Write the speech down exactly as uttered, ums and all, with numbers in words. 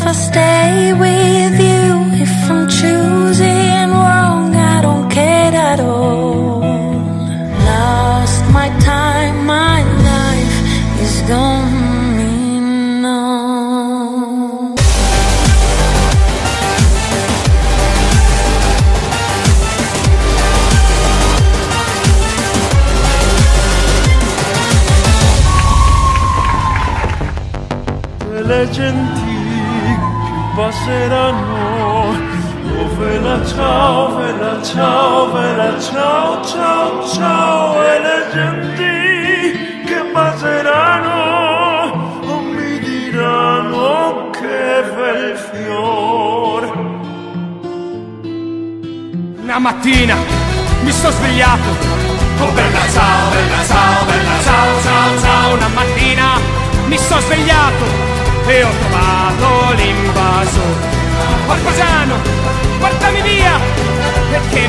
if I stay with you. If I'm choosing wrong, I don't care at all. Lost my time, my life is gone. Le genti che passeranno, oh vela ciao, vela ciao, vela ciao, ciao, ciao. E le genti che passeranno, oh mi diranno che bel fior. Una mattina mi sono svegliato, oh bella ciao, bella ciao, bella ciao, ciao, ciao. Una mattina mi sono svegliato e ho trovato l'invasore. Parpagiano, portami via, perché